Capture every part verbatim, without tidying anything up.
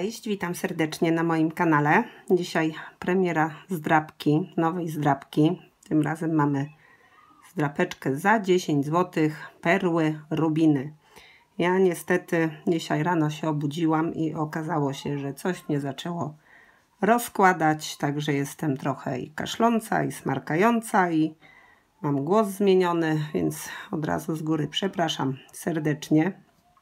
Cześć, witam serdecznie na moim kanale. Dzisiaj premiera zdrabki, nowej zdrabki. Tym razem mamy zdrapeczkę za dziesięć złotych, perły, rubiny. Ja niestety dzisiaj rano się obudziłam i okazało się, że coś mnie zaczęło rozkładać, także jestem trochę i kaszląca, i smarkająca, i mam głos zmieniony, więc od razu z góry przepraszam serdecznie.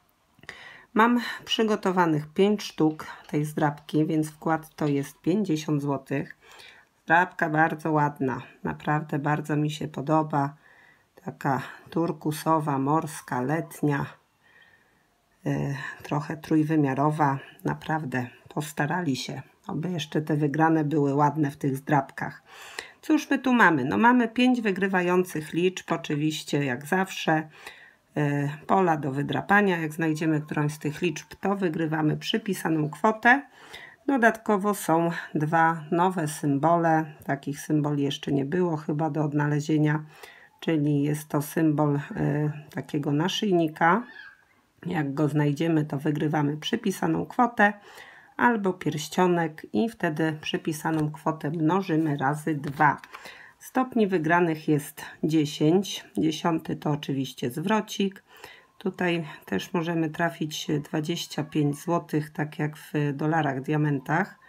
Mam przygotowanych pięć sztuk tej zdrabki, więc wkład to jest pięćdziesiąt złotych. Zdrabka bardzo ładna, naprawdę bardzo mi się podoba. Taka turkusowa, morska, letnia, yy, trochę trójwymiarowa. Naprawdę postarali się, aby jeszcze te wygrane były ładne w tych zdrabkach. Cóż my tu mamy? No mamy pięć wygrywających liczb, oczywiście jak zawsze. Pola do wydrapania. Jak znajdziemy którąś z tych liczb, to wygrywamy przypisaną kwotę. Dodatkowo są dwa nowe symbole. Takich symboli jeszcze nie było chyba do odnalezienia, czyli jest to symbol y, takiego naszyjnika. Jak go znajdziemy, to wygrywamy przypisaną kwotę, albo pierścionek i wtedy przypisaną kwotę mnożymy razy dwa. Stopni wygranych jest dziesięć. Dziesiąty to oczywiście zwrocik. Tutaj też możemy trafić dwadzieścia pięć złotych, tak jak w dolarach, diamentach.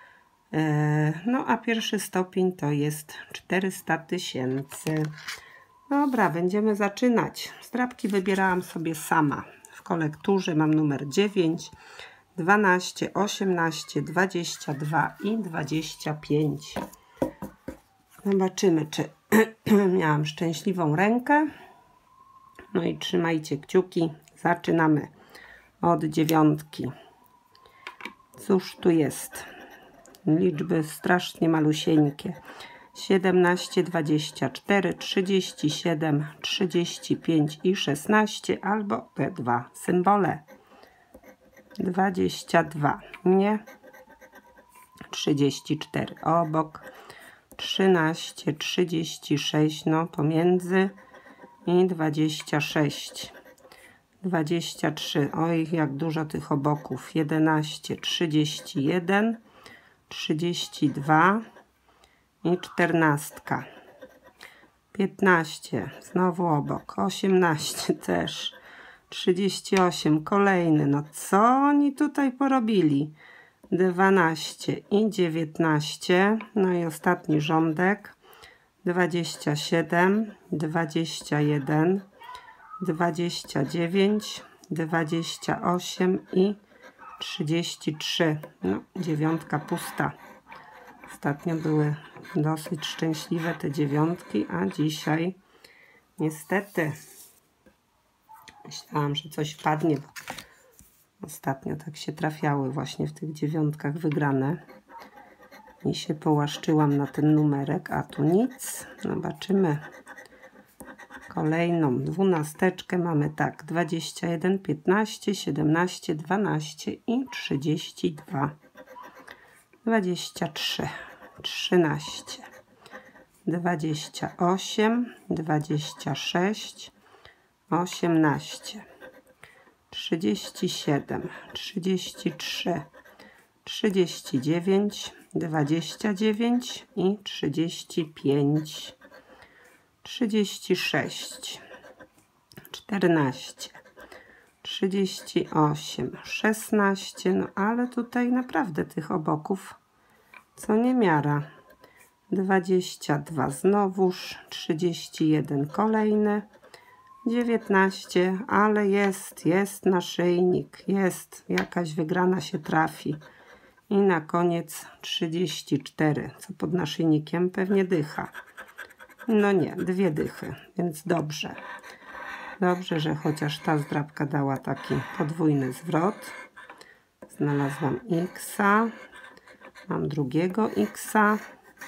No a pierwszy stopień to jest czterysta tysięcy. Dobra, będziemy zaczynać. Zdrabki wybierałam sobie sama. W kolekturze mam numer dziewięć, dwanaście, osiemnaście, dwadzieścia dwa i dwadzieścia pięć. Zobaczymy, czy miałam szczęśliwą rękę. No i trzymajcie kciuki. Zaczynamy od dziewiątki. Cóż tu jest? Liczby strasznie malusieńkie. siedemnaście, dwadzieścia cztery, trzydzieści siedem, trzydzieści pięć i szesnaście, albo te dwa symbole. dwadzieścia dwa, nie. trzydzieści cztery obok. trzynaście, trzydzieści sześć, no pomiędzy, i dwadzieścia sześć, dwadzieścia trzy, oj jak dużo tych oboków, jedenaście, trzydzieści jeden, trzydzieści dwa i czternastka, piętnaście, znowu obok, osiemnaście też, trzydzieści osiem, kolejny, no co oni tutaj porobili? dwanaście i dziewiętnaście, no i ostatni rządek, dwadzieścia siedem, dwadzieścia jeden, dwadzieścia dziewięć, dwadzieścia osiem i trzydzieści trzy. No, dziewiątka pusta. Ostatnio były dosyć szczęśliwe te dziewiątki, a dzisiaj niestety myślałam, że coś padnie. Ostatnio tak się trafiały właśnie w tych dziewiątkach wygrane. I się połaszczyłam na ten numerek, a tu nic. Zobaczymy. Kolejną dwunasteczkę mamy tak. dwadzieścia jeden, piętnaście, siedemnaście, dwanaście i trzydzieści dwa. dwadzieścia trzy, trzynaście, dwadzieścia osiem, dwadzieścia sześć, osiemnaście. trzydzieści siedem, trzydzieści trzy, trzydzieści dziewięć, dwadzieścia dziewięć i trzydzieści pięć, trzydzieści sześć, czternaście, trzydzieści osiem, szesnaście, no ale tutaj naprawdę tych oboków co niemiara. dwadzieścia dwa znowuż, trzydzieści jeden kolejny, dziewiętnaście, ale jest, jest naszyjnik, jest, jakaś wygrana się trafi. I na koniec trzydzieści cztery, co pod naszyjnikiem pewnie dycha. No nie, dwie dychy, więc dobrze. Dobrze, że chociaż ta zdrabka dała taki podwójny zwrot. Znalazłam X-a, mam drugiego X-a.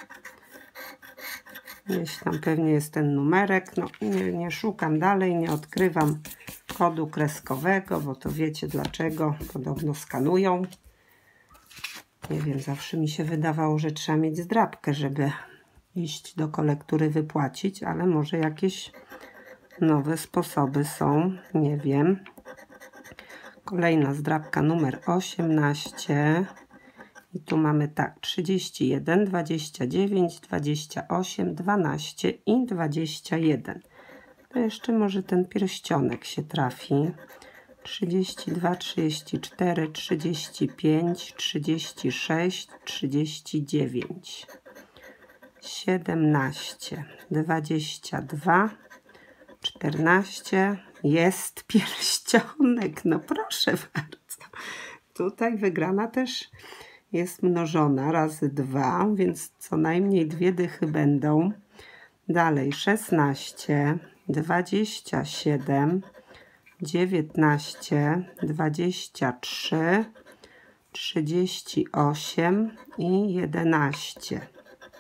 Gdzieś tam pewnie jest ten numerek. No nie, nie szukam dalej, nie odkrywam kodu kreskowego, bo to wiecie dlaczego. Podobno skanują. Nie wiem, zawsze mi się wydawało, że trzeba mieć zdrabkę, żeby iść do kolektury wypłacić, ale może jakieś nowe sposoby są, nie wiem. Kolejna zdrabka numer osiemnaście. I tu mamy tak, trzydzieści jeden, dwadzieścia dziewięć, dwadzieścia osiem, dwanaście i dwadzieścia jeden. To jeszcze może ten pierścionek się trafi. trzydzieści dwa, trzydzieści cztery, trzydzieści pięć, trzydzieści sześć, trzydzieści dziewięć, siedemnaście, dwadzieścia dwa, czternaście. Jest pierścionek, no proszę bardzo. Tutaj wygrana też jest mnożona razy dwa, więc co najmniej dwie dychy będą. Dalej szesnaście, dwadzieścia siedem, dziewiętnaście, dwadzieścia trzy, trzydzieści osiem i jedenaście,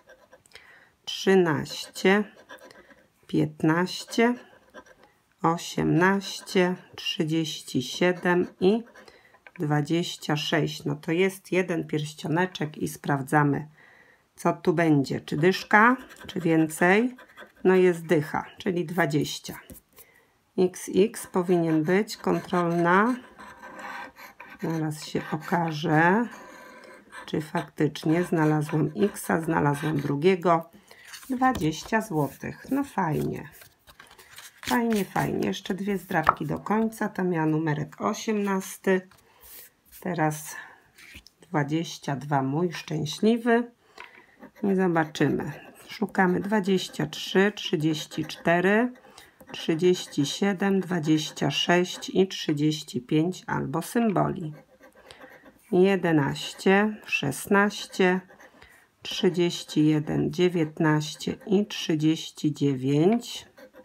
trzynaście, piętnaście, osiemnaście, trzydzieści siedem i dwadzieścia sześć. No to jest jeden pierścioneczek i sprawdzamy, co tu będzie. Czy dyszka, czy więcej? No jest dycha, czyli dwadzieścia. iks iks powinien być kontrolna. Zaraz się okaże, czy faktycznie znalazłam X-a, znalazłam drugiego. dwadzieścia złotych. No fajnie. Fajnie, fajnie. Jeszcze dwie zdrabki do końca. To miała numerek osiemnasty. Teraz dwadzieścia dwa, mój szczęśliwy. I zobaczymy. Szukamy dwadzieścia trzy, trzydzieści cztery, trzydzieści siedem, dwadzieścia sześć i trzydzieści pięć albo symboli. jedenaście, szesnaście, trzydzieści jeden, dziewiętnaście i trzydzieści dziewięć.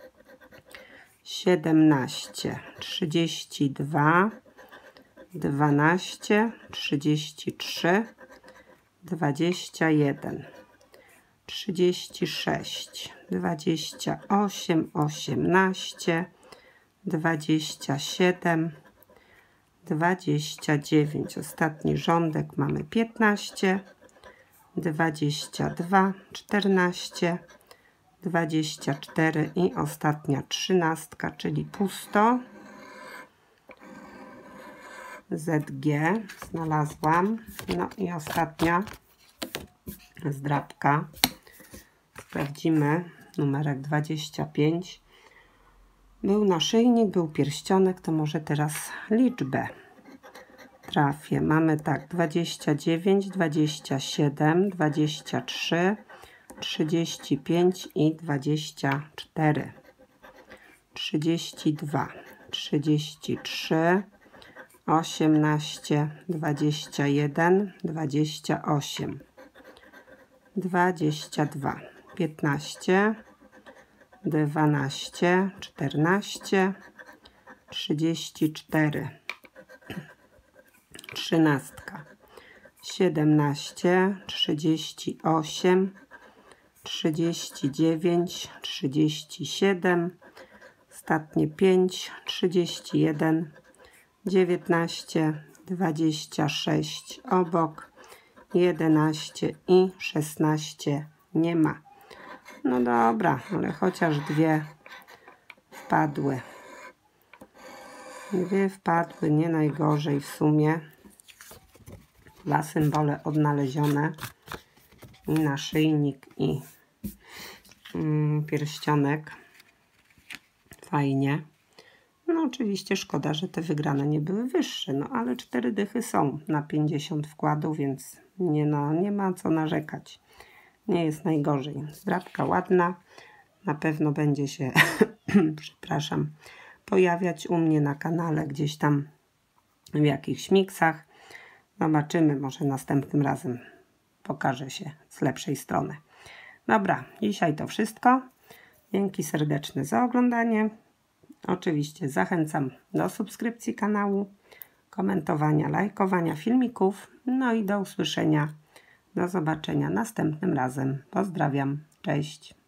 siedemnaście, trzydzieści dwa, dwanaście, trzydzieści trzy, dwadzieścia jeden, trzydzieści sześć, dwadzieścia osiem, osiemnaście, dwadzieścia siedem, dwadzieścia dziewięć. Ostatni rządek mamy piętnaście, dwadzieścia dwa, czternaście, dwadzieścia cztery i ostatnia trzynastka, czyli pusto. zet gie znalazłam. No i ostatnia zdrabka. Sprawdzimy numerek dwadzieścia pięć. Był naszyjnik, był pierścionek, to może teraz liczbę trafię. Mamy tak, dwadzieścia dziewięć, dwadzieścia siedem, dwadzieścia trzy, trzydzieści pięć i dwadzieścia cztery. trzydzieści dwa, trzydzieści trzy, osiemnaście, dwadzieścia jeden, dwadzieścia osiem, dwadzieścia dwa, piętnaście, dwanaście, czternaście, trzydzieści cztery, trzynastka, siedemnaście, trzydzieści osiem, trzydzieści dziewięć, trzydzieści siedem, ostatnie pięć, trzydzieści jeden, dziewiętnaście, dwadzieścia sześć obok, jedenaście i szesnaście nie ma. No dobra, ale chociaż dwie wpadły. Dwie wpadły, nie najgorzej w sumie. Dwa symbole odnalezione. I naszyjnik, i mm, pierścionek. Fajnie. No oczywiście szkoda, że te wygrane nie były wyższe, no ale cztery dychy są na pięćdziesiąt wkładów, więc nie, no, nie ma co narzekać. Nie jest najgorzej. Zdrabka ładna. Na pewno będzie się, przepraszam, pojawiać u mnie na kanale gdzieś tam w jakichś miksach. Zobaczymy, może następnym razem pokażę się z lepszej strony. Dobra, dzisiaj to wszystko. Dzięki serdeczne za oglądanie. Oczywiście zachęcam do subskrypcji kanału, komentowania, lajkowania filmików. No i do usłyszenia. Do zobaczenia następnym razem. Pozdrawiam. Cześć.